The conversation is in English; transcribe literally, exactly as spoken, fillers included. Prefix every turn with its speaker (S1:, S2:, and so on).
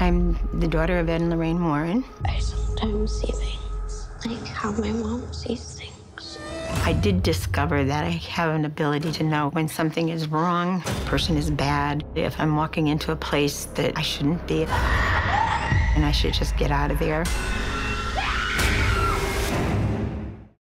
S1: I'm the daughter of Ed and Lorraine Warren.
S2: I sometimes see things like how my mom sees things.
S1: I did discover that I have an ability to know when something is wrong, a person is bad, if I'm walking into a place that I shouldn't be, and I should just get out of there.